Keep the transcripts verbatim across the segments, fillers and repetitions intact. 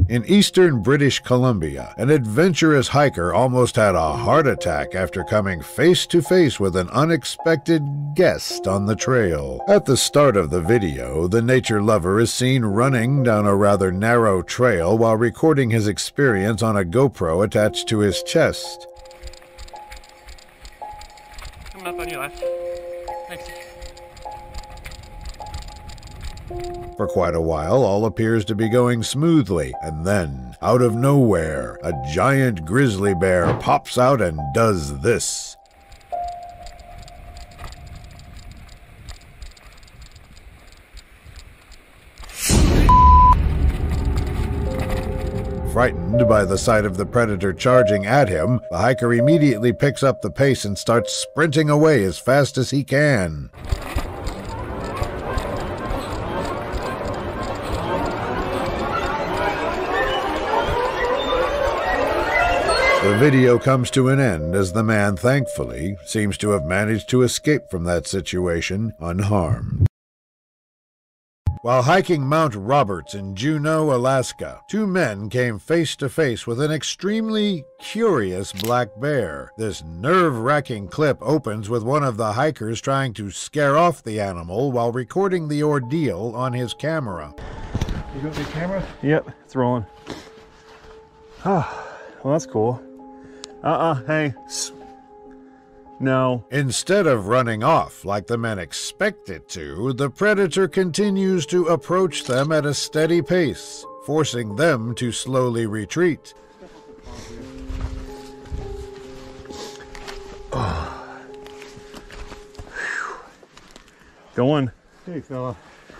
In eastern British Columbia, an adventurous hiker almost had a heart attack after coming face to face with an unexpected guest on the trail. At the start of the video, the nature lover is seen running down a rather narrow trail while recording his experience on a GoPro attached to his chest. Coming up on your left. Thanks. For quite a while, all appears to be going smoothly, and then, out of nowhere, a giant grizzly bear pops out and does this. Frightened by the sight of the predator charging at him, the hiker immediately picks up the pace and starts sprinting away as fast as he can. The video comes to an end as the man, thankfully, seems to have managed to escape from that situation unharmed. While hiking Mount Roberts in Juneau, Alaska, two men came face to face with an extremely curious black bear. This nerve-wracking clip opens with one of the hikers trying to scare off the animal while recording the ordeal on his camera. You got the camera? Yep, it's rolling. Oh, well, that's cool. Uh-uh, hey. No. Instead of running off like the men expect it to, the predator continues to approach them at a steady pace, forcing them to slowly retreat. Oh. Go on. Hey, fella.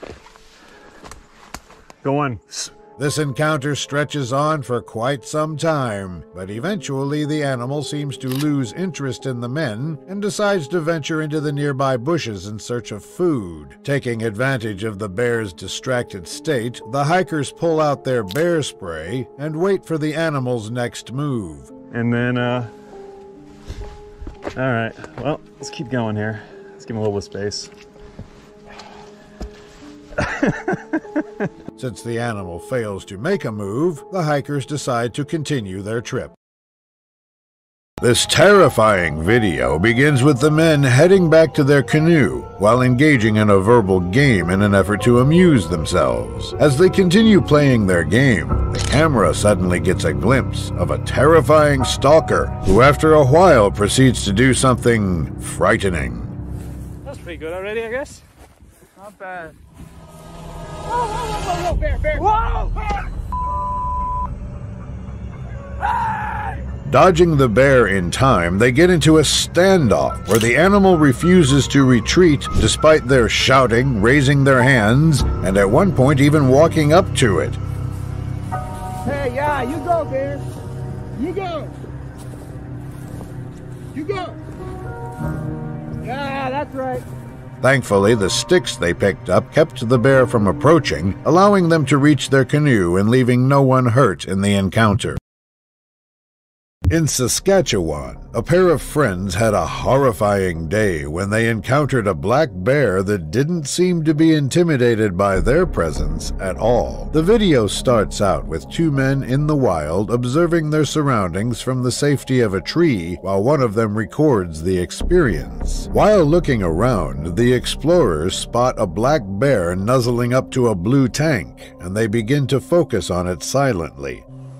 Go on. This encounter stretches on for quite some time, but eventually the animal seems to lose interest in the men and decides to venture into the nearby bushes in search of food. Taking advantage of the bear's distracted state, the hikers pull out their bear spray and wait for the animal's next move. And then, uh... alright, well, let's keep going here. Let's give him a little bit of space. Since the animal fails to make a move, the hikers decide to continue their trip. This terrifying video begins with the men heading back to their canoe while engaging in a verbal game in an effort to amuse themselves. As they continue playing their game, the camera suddenly gets a glimpse of a terrifying stalker who after a while proceeds to do something frightening. That's pretty good already, I guess. Not bad. Whoa, whoa, whoa, whoa, bear, bear. Whoa! Hey! Dodging the bear in time, they get into a standoff where the animal refuses to retreat despite their shouting, raising their hands, and at one point even walking up to it. Hey, yeah, you go, bear. You go. You go. Yeah, that's right. Thankfully, the sticks they picked up kept the bear from approaching, allowing them to reach their canoe and leaving no one hurt in the encounter. In Saskatchewan, a pair of friends had a horrifying day when they encountered a black bear that didn't seem to be intimidated by their presence at all. The video starts out with two men in the wild observing their surroundings from the safety of a tree while one of them records the experience. While looking around, the explorers spot a black bear nuzzling up to a blue tank, and they begin to focus on it silently.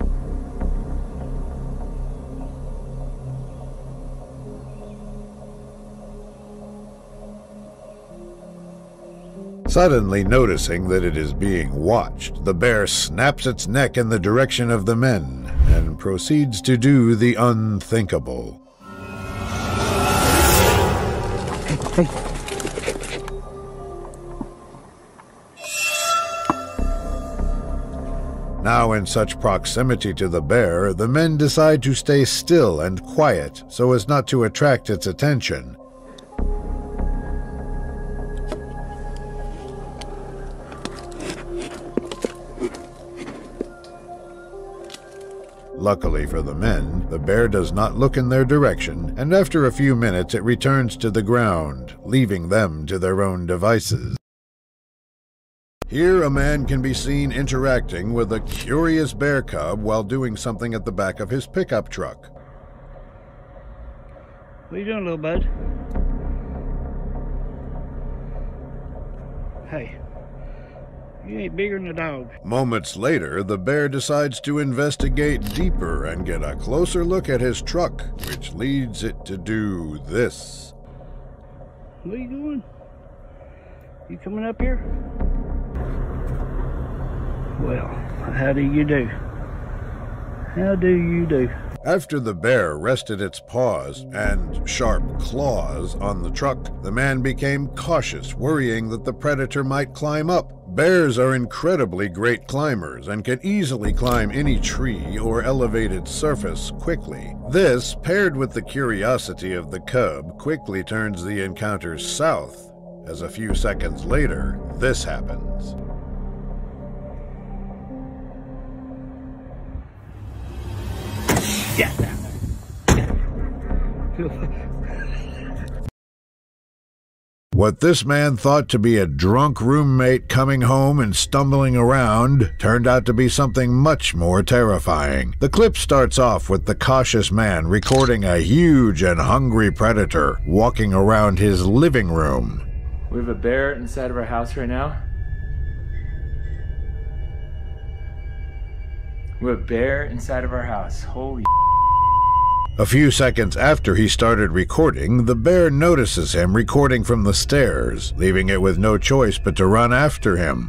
Suddenly noticing that it is being watched, the bear snaps its neck in the direction of the men and proceeds to do the unthinkable. Hey, hey. Now in such proximity to the bear, the men decide to stay still and quiet so as not to attract its attention. Luckily for the men, the bear does not look in their direction, and after a few minutes it returns to the ground, leaving them to their own devices. Here, a man can be seen interacting with a curious bear cub while doing something at the back of his pickup truck. What are you doing, little bud? Hey, you ain't bigger than a dog. Moments later, the bear decides to investigate deeper and get a closer look at his truck, which leads it to do this. Where you going? You coming up here? Well, how do you do? How do you do? After the bear rested its paws and sharp claws on the truck, the man became cautious, worrying that the predator might climb up. Bears are incredibly great climbers and can easily climb any tree or elevated surface quickly. This, paired with the curiosity of the cub, quickly turns the encounter south, as a few seconds later, this happens. Yeah. What this man thought to be a drunk roommate coming home and stumbling around turned out to be something much more terrifying. The clip starts off with the cautious man recording a huge and hungry predator walking around his living room. We have a bear inside of our house right now. We have a bear inside of our house. Holy A few seconds after he started recording, the bear notices him recording from the stairs, leaving it with no choice but to run after him.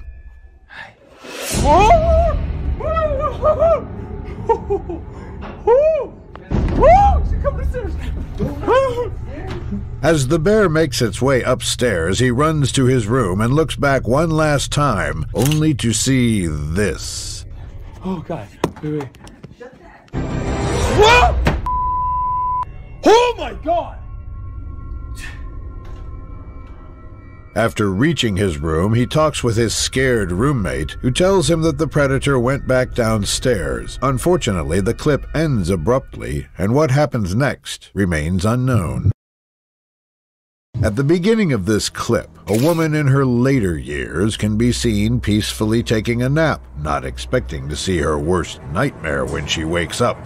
As the bear makes its way upstairs, he runs to his room and looks back one last time, only to see this. Oh God, wait, wait. Whoa! Oh my God! After reaching his room, he talks with his scared roommate, who tells him that the predator went back downstairs. Unfortunately, the clip ends abruptly, and what happens next remains unknown. At the beginning of this clip, a woman in her later years can be seen peacefully taking a nap, not expecting to see her worst nightmare when she wakes up.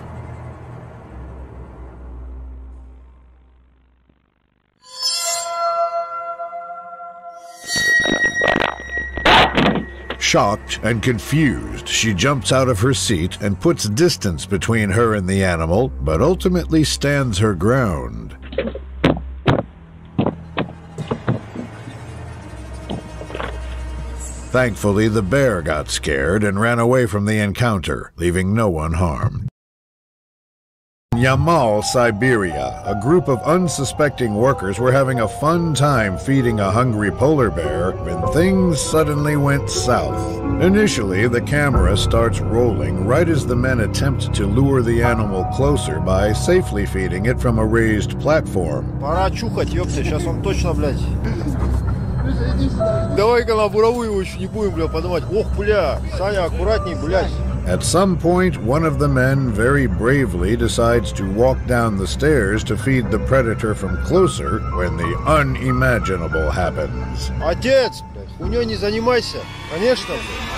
Shocked and confused, she jumps out of her seat and puts distance between her and the animal, but ultimately stands her ground. Thankfully, the bear got scared and ran away from the encounter, leaving no one harmed. In Yamal, Siberia, a group of unsuspecting workers were having a fun time feeding a hungry polar bear when things suddenly went south. Initially, the camera starts rolling right as the men attempt to lure the animal closer by safely feeding it from a raised platform. Пора чухать, ёпта, сейчас он точно, блядь. Давай-ка на буровую его еще не будем, бля, подавать. Ох, бля, Саня, аккуратней, блядь. At some point, one of the men very bravely decides to walk down the stairs to feed the predator from closer when the unimaginable happens. Отец, блядь, хуйнёй не занимайся. Конечно,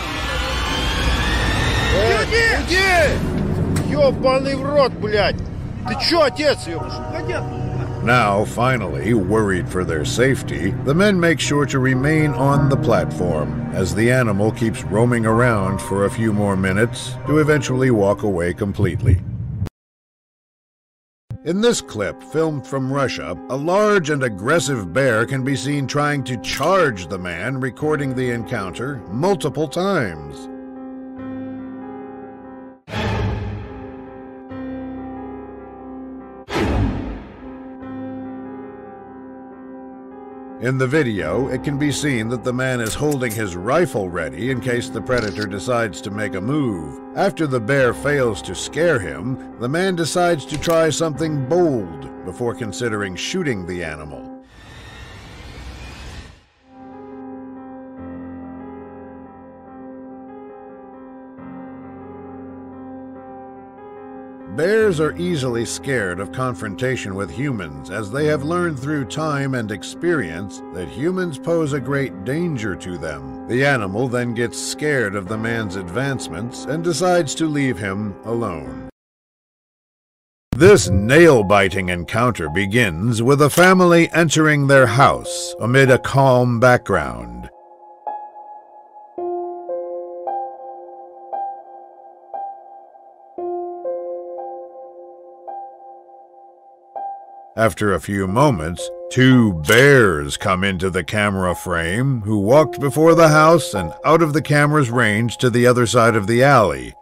блядь. Иди! Ёбаный в рот, блядь. Ты чё, отец, ёбаный? Now, finally, worried for their safety, the men make sure to remain on the platform as the animal keeps roaming around for a few more minutes to eventually walk away completely. In this clip, filmed from Russia, a large and aggressive bear can be seen trying to charge the man recording the encounter multiple times. In the video, it can be seen that the man is holding his rifle ready in case the predator decides to make a move. After the bear fails to scare him, the man decides to try something bold before considering shooting the animal. Bears are easily scared of confrontation with humans, as they have learned through time and experience that humans pose a great danger to them. The animal then gets scared of the man's advancements and decides to leave him alone. This nail-biting encounter begins with a family entering their house amid a calm background. After a few moments, two bears come into the camera frame, who walked before the house and out of the camera's range to the other side of the alley.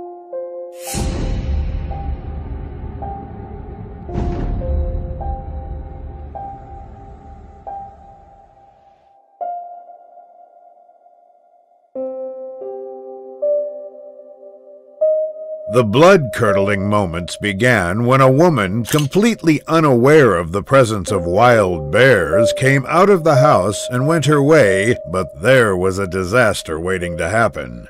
The blood-curdling moments began when a woman, completely unaware of the presence of wild bears, came out of the house and went her way, but there was a disaster waiting to happen.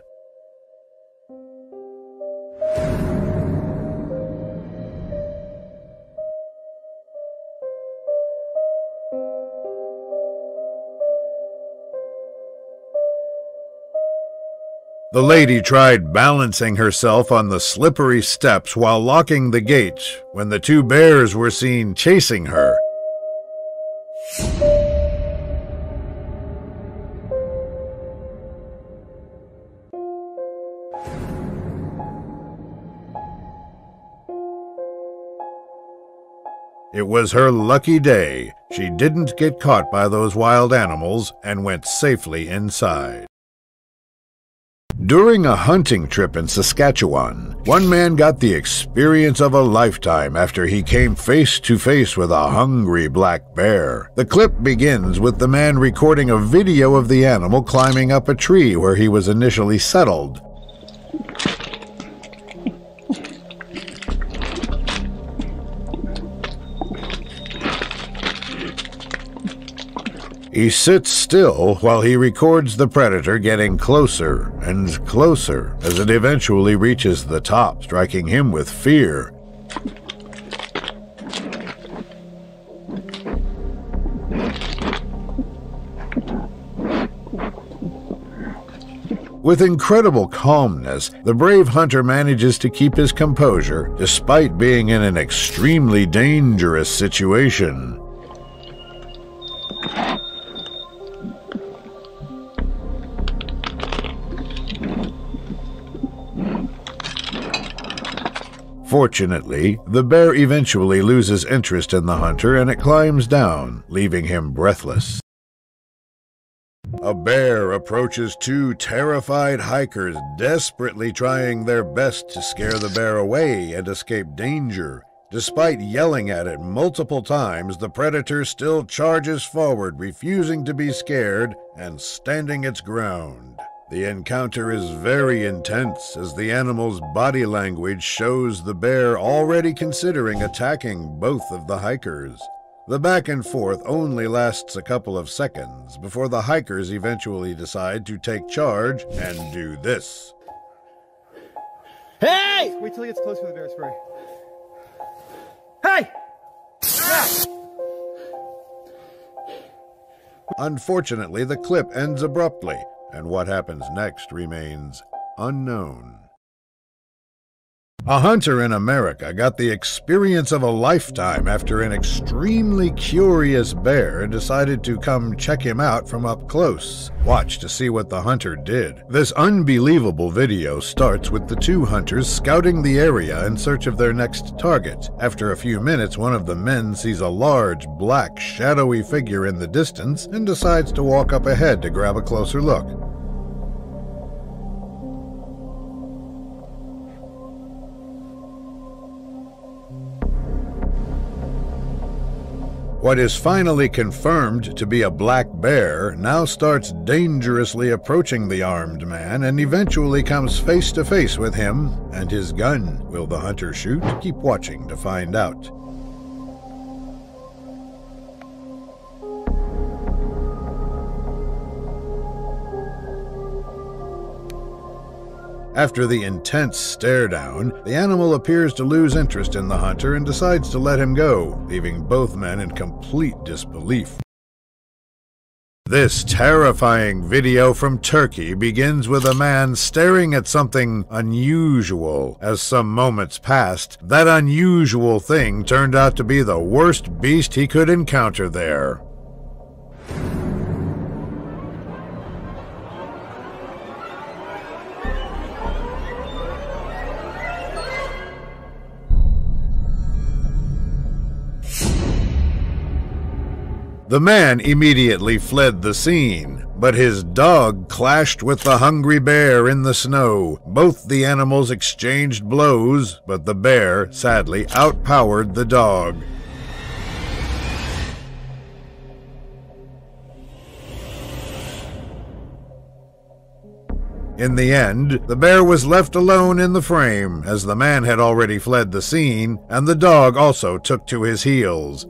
The lady tried balancing herself on the slippery steps while locking the gate when the two bears were seen chasing her. It was her lucky day. She didn't get caught by those wild animals and went safely inside. During a hunting trip in Saskatchewan, one man got the experience of a lifetime after he came face to face with a hungry black bear. The clip begins with the man recording a video of the animal climbing up a tree where he was initially settled. He sits still while he records the predator getting closer and closer as it eventually reaches the top, striking him with fear. With incredible calmness, the brave hunter manages to keep his composure despite being in an extremely dangerous situation. Fortunately, the bear eventually loses interest in the hunter and it climbs down, leaving him breathless. A bear approaches two terrified hikers, desperately trying their best to scare the bear away and escape danger. Despite yelling at it multiple times, the predator still charges forward, refusing to be scared and standing its ground. The encounter is very intense, as the animal's body language shows the bear already considering attacking both of the hikers. The back and forth only lasts a couple of seconds before the hikers eventually decide to take charge and do this. Hey! Wait till he gets close with the bear spray. Hey! Ah! Unfortunately, the clip ends abruptly, and what happens next remains unknown. A hunter in America got the experience of a lifetime after an extremely curious bear decided to come check him out from up close. Watch to see what the hunter did. This unbelievable video starts with the two hunters scouting the area in search of their next target. After a few minutes, one of the men sees a large, black, shadowy figure in the distance and decides to walk up ahead to grab a closer look. What is finally confirmed to be a black bear now starts dangerously approaching the armed man and eventually comes face to face with him and his gun. Will the hunter shoot? Keep watching to find out. After the intense stare down, the animal appears to lose interest in the hunter and decides to let him go, leaving both men in complete disbelief. This terrifying video from Turkey begins with a man staring at something unusual. As some moments passed, that unusual thing turned out to be the worst beast he could encounter there. The man immediately fled the scene, but his dog clashed with the hungry bear in the snow. Both the animals exchanged blows, but the bear sadly outpowered the dog. In the end, the bear was left alone in the frame, as the man had already fled the scene, and the dog also took to his heels.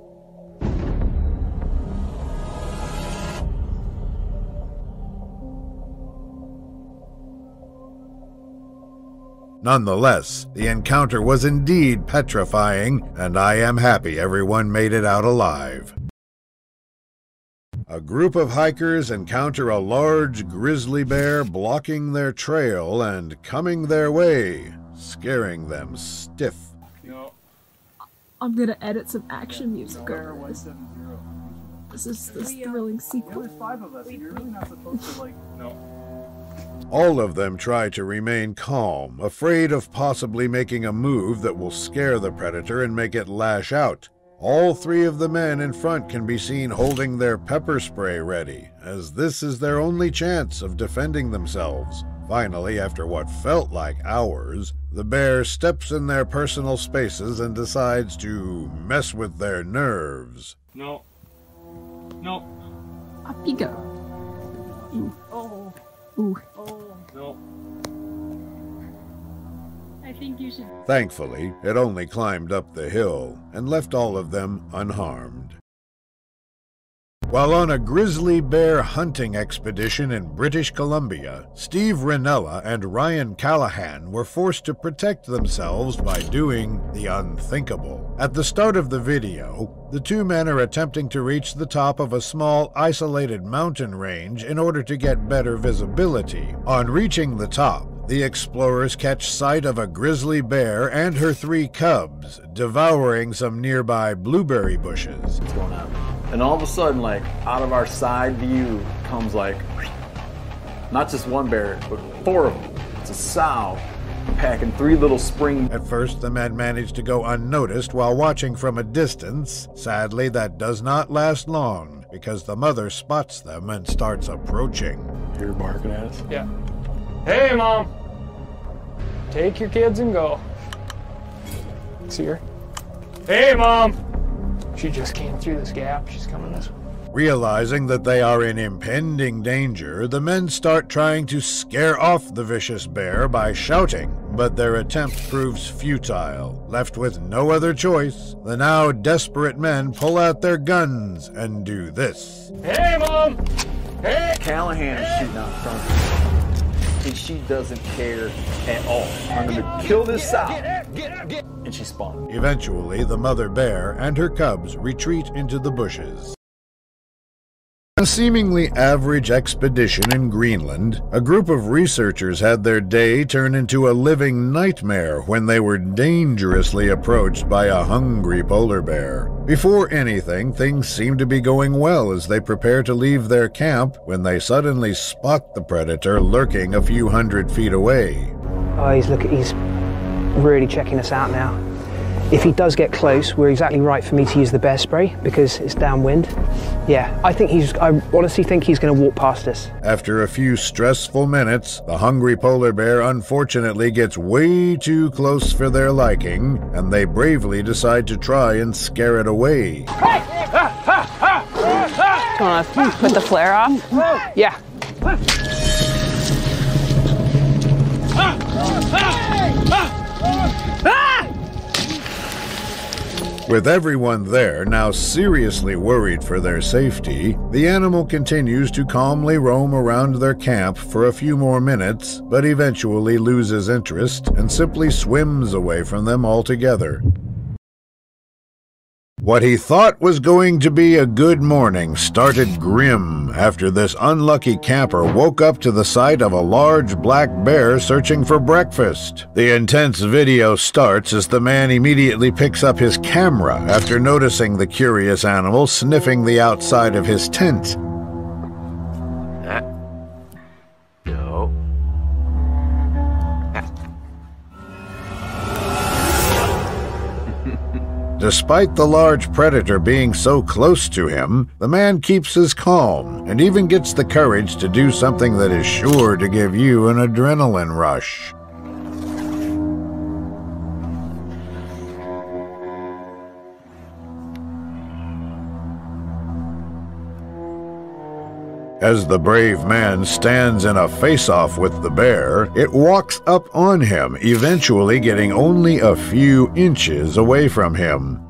Nonetheless, the encounter was indeed petrifying, and I am happy everyone made it out alive. A group of hikers encounter a large grizzly bear blocking their trail and coming their way, scaring them stiff. No. I'm gonna edit some action music over this. This is this thrilling sequel. There's five of us, and you're really not supposed to, like... No. All of them try to remain calm, afraid of possibly making a move that will scare the predator and make it lash out. All three of the men in front can be seen holding their pepper spray ready, as this is their only chance of defending themselves. Finally, after what felt like hours, the bear steps in their personal spaces and decides to mess with their nerves. No. No. Up you go. Ooh. Oh. Ooh. Oh. No. I think you should. Thankfully, it only climbed up the hill and left all of them unharmed. While on a grizzly bear hunting expedition in British Columbia, Steve Rinella and Ryan Callahan were forced to protect themselves by doing the unthinkable. At the start of the video, the two men are attempting to reach the top of a small, isolated mountain range in order to get better visibility. On reaching the top, the explorers catch sight of a grizzly bear and her three cubs, devouring some nearby blueberry bushes. What's going on? And all of a sudden, like, out of our side view comes, like, not just one bear, but four of them. It's a sow packing three little spring. At first, the men manage to go unnoticed while watching from a distance. Sadly, that does not last long, because the mother spots them and starts approaching. You're barking at us? Yeah. Hey, Mom! Take your kids and go. See her? Hey, Mom! She just came through this gap. She's coming this way. Realizing that they are in impending danger, the men start trying to scare off the vicious bear by shouting, but their attempt proves futile. Left with no other choice, the now desperate men pull out their guns and do this. Hey, Mom! Hey! Callahan is shooting out in front of her, and she doesn't care at all. I'm gonna kill this sow. And she spawned. Eventually, the mother bear and her cubs retreat into the bushes. A seemingly average expedition in Greenland, a group of researchers had their day turn into a living nightmare when they were dangerously approached by a hungry polar bear. Before anything, things seem to be going well as they prepare to leave their camp when they suddenly spot the predator lurking a few hundred feet away. Oh, he's look, he's really checking us out now. If he does get close, we're exactly right for me to use the bear spray because it's downwind. Yeah, I think he's, I honestly think he's going to walk past us. After a few stressful minutes, the hungry polar bear unfortunately gets way too close for their liking, and they bravely decide to try and scare it away. Hey! Ah, ah, ah, ah, Do you want to put the flare off? Yeah. With everyone there now seriously worried for their safety, the animal continues to calmly roam around their camp for a few more minutes, but eventually loses interest and simply swims away from them altogether. What he thought was going to be a good morning started grim after this unlucky camper woke up to the sight of a large black bear searching for breakfast. The intense video starts as the man immediately picks up his camera after noticing the curious animal sniffing the outside of his tent. No. Despite the large predator being so close to him, the man keeps his calm and even gets the courage to do something that is sure to give you an adrenaline rush. As the brave man stands in a face-off with the bear, it walks up on him, eventually getting only a few inches away from him.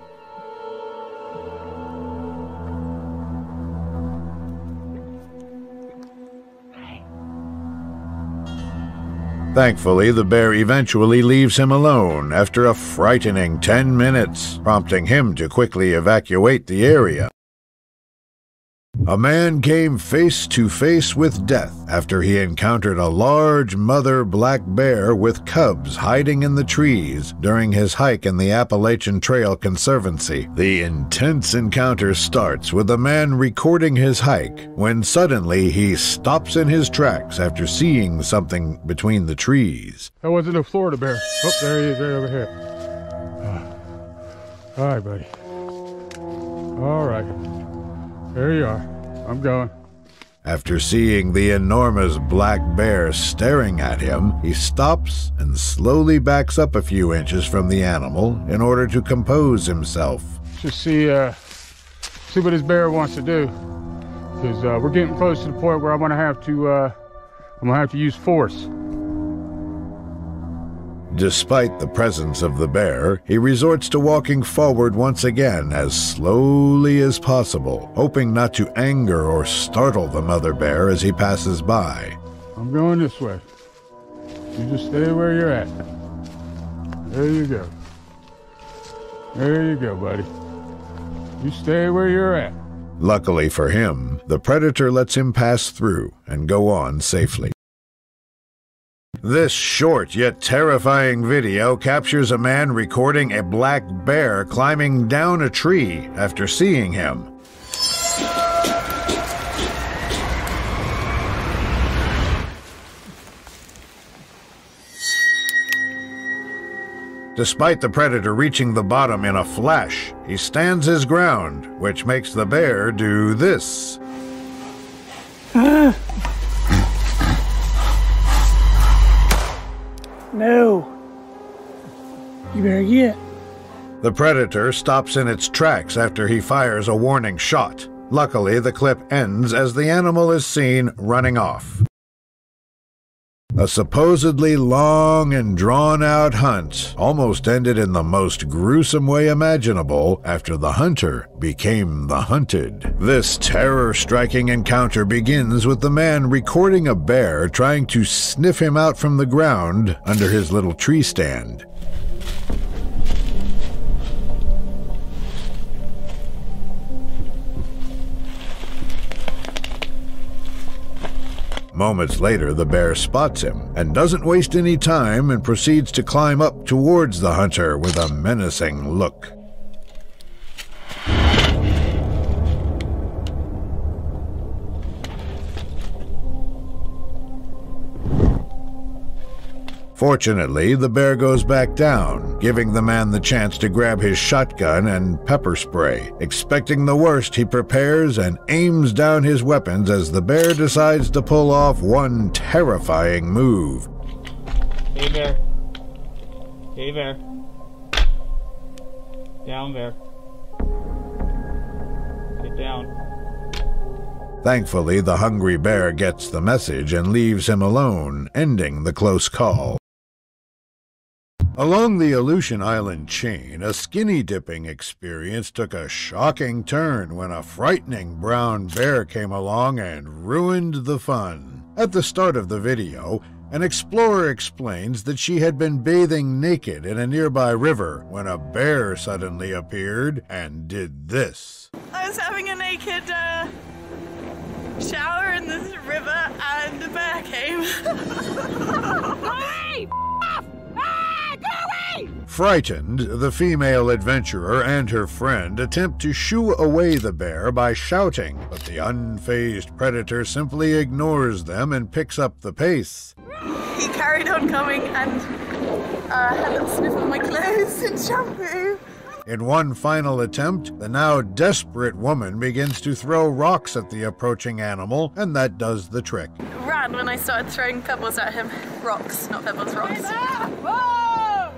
Thankfully, the bear eventually leaves him alone after a frightening ten minutes, prompting him to quickly evacuate the area. A man came face to face with death after he encountered a large mother black bear with cubs hiding in the trees during his hike in the Appalachian Trail Conservancy. The intense encounter starts with a man recording his hike when suddenly he stops in his tracks after seeing something between the trees. That wasn't a Florida bear. Oh, there he is, right over here. Uh, all right, buddy. All right. There you are. I'm going. After seeing the enormous black bear staring at him, he stops and slowly backs up a few inches from the animal in order to compose himself. Just see, uh, see what this bear wants to do, because uh, we're getting close to the point where I'm gonna have to, uh, I'm gonna have to use force. Despite the presence of the bear, he resorts to walking forward once again as slowly as possible, hoping not to anger or startle the mother bear as he passes by. I'm going this way. You just stay where you're at. There you go. There you go, buddy. You stay where you're at. Luckily for him, the predator lets him pass through and go on safely. This short yet terrifying video captures a man recording a black bear climbing down a tree after seeing him. Despite the predator reaching the bottom in a flash, he stands his ground, which makes the bear do this. No. You better get. The predator stops in its tracks after he fires a warning shot. Luckily, the clip ends as the animal is seen running off. A supposedly long and drawn-out hunt almost ended in the most gruesome way imaginable after the hunter became the hunted. This terror-striking encounter begins with the man recording a bear trying to sniff him out from the ground under his little tree stand. Moments later, the bear spots him and doesn't waste any time and proceeds to climb up towards the hunter with a menacing look. Fortunately, the bear goes back down, giving the man the chance to grab his shotgun and pepper spray. Expecting the worst, he prepares and aims down his weapons as the bear decides to pull off one terrifying move. Hey, bear. Hey, bear. Down, bear. Get down. Thankfully, the hungry bear gets the message and leaves him alone, ending the close call. Along the Aleutian Island chain, a skinny dipping experience took a shocking turn when a frightening brown bear came along and ruined the fun. At the start of the video, an explorer explains that she had been bathing naked in a nearby river when a bear suddenly appeared and did this. I was having a naked uh, shower in this river and a bear came. Hey! Off! Ah, go away! Frightened, the female adventurer and her friend attempt to shoo away the bear by shouting, but the unfazed predator simply ignores them and picks up the pace. He carried on coming and uh, had a sniff of my clothes and shampoo. In one final attempt, the now desperate woman begins to throw rocks at the approaching animal, and that does the trick. Ran when I started throwing pebbles at him. Rocks, not pebbles, rocks. Whoa!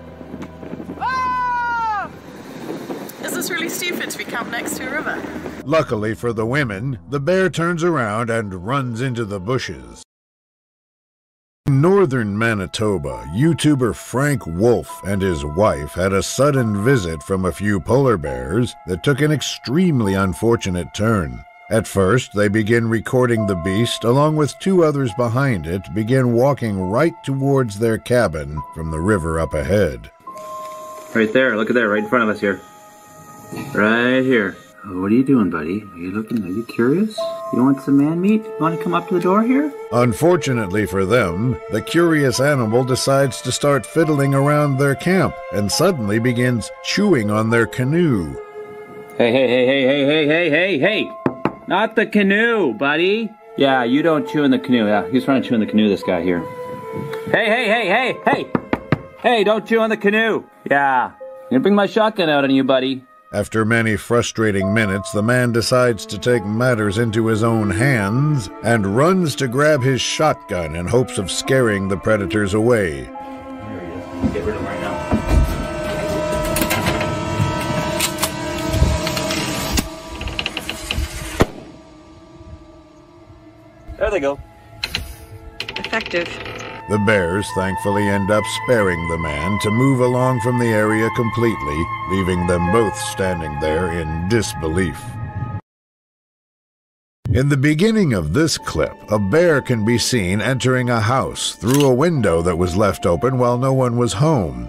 Whoa! Is this really stupid to be camped next to a river? Luckily for the women, the bear turns around and runs into the bushes. In northern Manitoba, YouTuber Frank Wolf and his wife had a sudden visit from a few polar bears that took an extremely unfortunate turn. At first, they begin recording the beast, along with two others behind it, begin walking right towards their cabin from the river up ahead. Right there, look at that, right in front of us here. Right here. What are you doing, buddy? Are you looking, are you curious? You want some man meat? You want to come up to the door here? Unfortunately for them, the curious animal decides to start fiddling around their camp and suddenly begins chewing on their canoe. Hey, hey, hey, hey, hey, hey, hey, hey, hey! Not the canoe, buddy! Yeah, you don't chew in the canoe. Yeah, he's trying to chew in the canoe, this guy here. Hey, hey, hey, hey, hey! Hey, don't chew on the canoe! Yeah, I'm gonna bring my shotgun out on you, buddy. After many frustrating minutes, the man decides to take matters into his own hands and runs to grab his shotgun in hopes of scaring the predators away. Get rid of him right now. There they go. Effective. The bears thankfully end up sparing the man to move along from the area completely, leaving them both standing there in disbelief. In the beginning of this clip, a bear can be seen entering a house through a window that was left open while no one was home.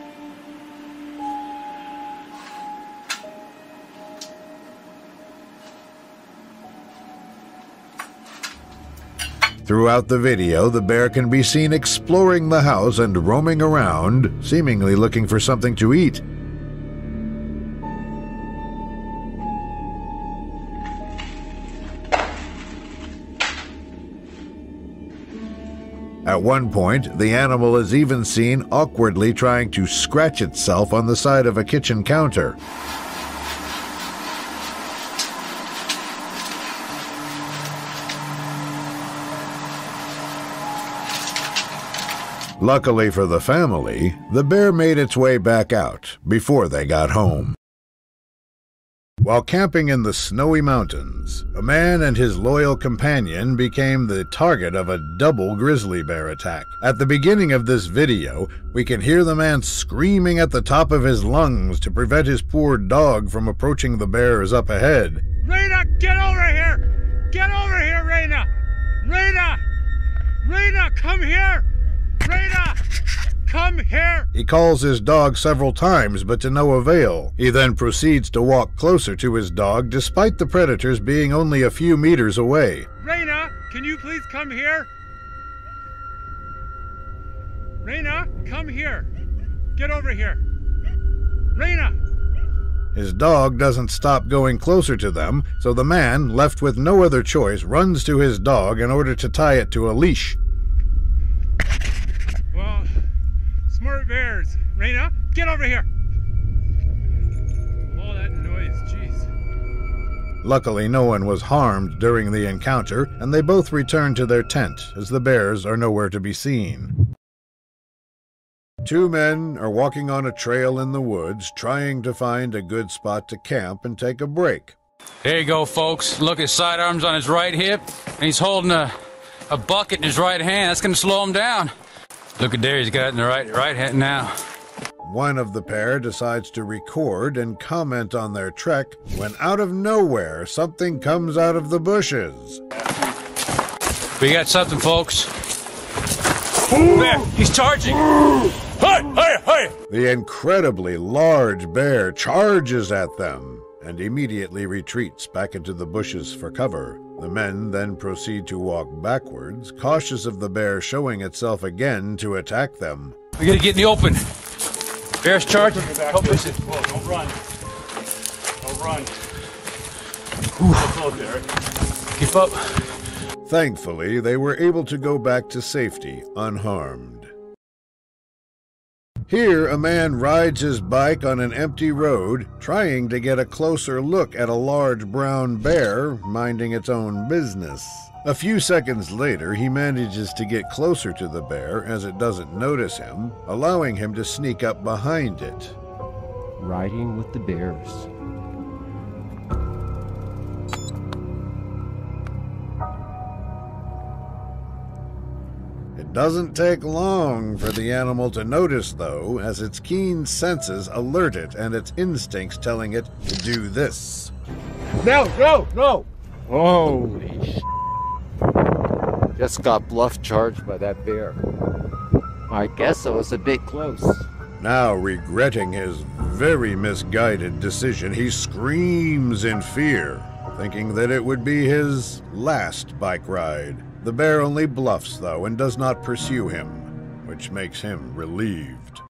Throughout the video, the bear can be seen exploring the house and roaming around, seemingly looking for something to eat. At one point, the animal is even seen awkwardly trying to scratch itself on the side of a kitchen counter. Luckily for the family, the bear made its way back out before they got home. While camping in the snowy mountains, a man and his loyal companion became the target of a double grizzly bear attack. At the beginning of this video, we can hear the man screaming at the top of his lungs to prevent his poor dog from approaching the bears up ahead. Raina, get over here! Get over here, Raina! Raina! Raina, come here! Raina! Come here! He calls his dog several times, but to no avail. He then proceeds to walk closer to his dog, despite the predators being only a few meters away. Raina, can you please come here? Raina, come here. Get over here. Raina! His dog doesn't stop going closer to them, so the man, left with no other choice, runs to his dog in order to tie it to a leash. Well, smart bears. Raina, get over here. All that noise, jeez. Luckily, no one was harmed during the encounter, and they both returned to their tent, as the bears are nowhere to be seen. Two men are walking on a trail in the woods, trying to find a good spot to camp and take a break. There you go, folks. Look, his sidearm's on his right hip, and he's holding a, a bucket in his right hand. That's going to slow him down. Look at there, he's got it in the right, right hand now. One of the pair decides to record and comment on their trek when out of nowhere something comes out of the bushes. We got something, folks. There, he's charging. Hey, hey, hey! The incredibly large bear charges at them and immediately retreats back into the bushes for cover. The men then proceed to walk backwards, cautious of the bear showing itself again to attack them. We gotta get in the open. Bear's charging. Help us. Whoa, don't run. Don't run. Whew. Derek. Keep up. Thankfully, they were able to go back to safety unharmed. Here, a man rides his bike on an empty road, trying to get a closer look at a large brown bear minding its own business. A few seconds later, he manages to get closer to the bear as it doesn't notice him, allowing him to sneak up behind it. Riding with the bears. It doesn't take long for the animal to notice, though, as its keen senses alert it and its instincts telling it to do this. No, no, no! Holy sh**. Just got bluff charged by that bear. I guess I was a bit close. Now, regretting his very misguided decision, he screams in fear, thinking that it would be his last bike ride. The bear only bluffs, though, and does not pursue him, which makes him relieved.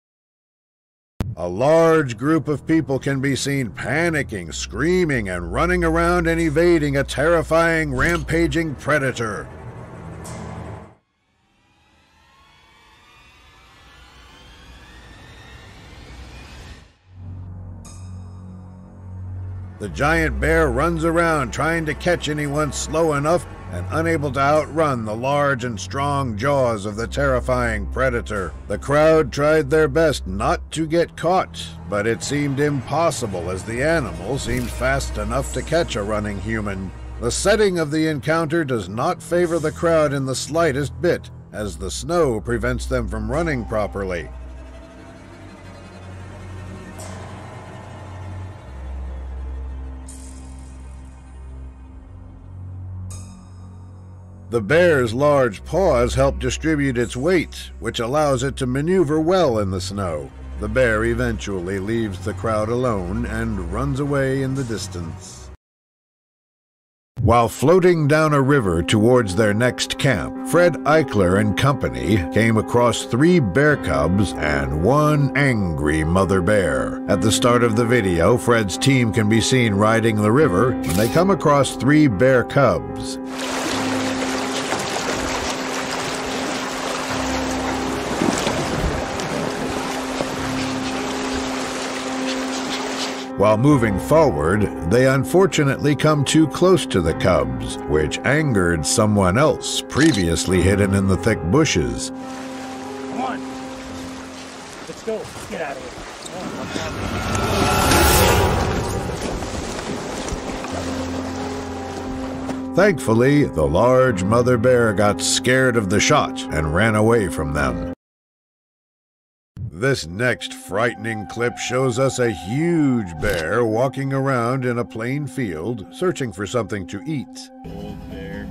A large group of people can be seen panicking, screaming, and running around and evading a terrifying, rampaging predator. The giant bear runs around trying to catch anyone slow enough and unable to outrun the large and strong jaws of the terrifying predator. The crowd tried their best not to get caught, but it seemed impossible as the animal seemed fast enough to catch a running human. The setting of the encounter does not favor the crowd in the slightest bit, as the snow prevents them from running properly. The bear's large paws help distribute its weight, which allows it to maneuver well in the snow. The bear eventually leaves the crowd alone and runs away in the distance. While floating down a river towards their next camp, Fred Eichler and company came across three bear cubs and one angry mother bear. At the start of the video, Fred's team can be seen riding the river when they come across three bear cubs. While moving forward, they unfortunately come too close to the cubs, which angered someone else previously hidden in the thick bushes. Come on. Let's go. Get out of here. Thankfully, the large mother bear got scared of the shot and ran away from them. This next frightening clip shows us a huge bear walking around in a plain field, searching for something to eat. Old bear.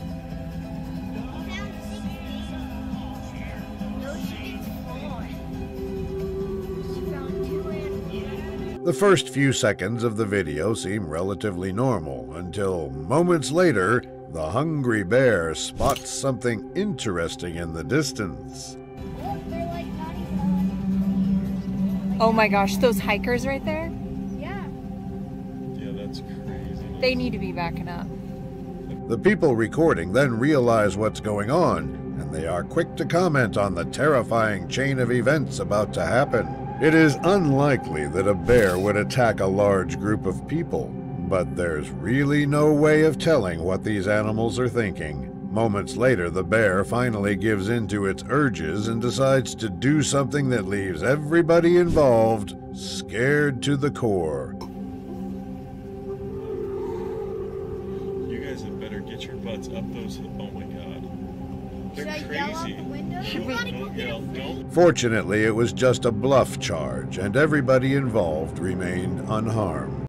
The first few seconds of the video seem relatively normal, until moments later, the hungry bear spots something interesting in the distance. Oh my gosh, those hikers right there? Yeah, that's crazy. They need to be backing up. The people recording then realize what's going on, and they are quick to comment on the terrifying chain of events about to happen. It is unlikely that a bear would attack a large group of people, but there's really no way of telling what these animals are thinking. Moments later, the bear finally gives in to its urges and decides to do something that leaves everybody involved scared to the core. You guys had better get your butts up those. Oh my god. Should I yell out the window? You wanna go get Fortunately, it was just a bluff charge, and everybody involved remained unharmed.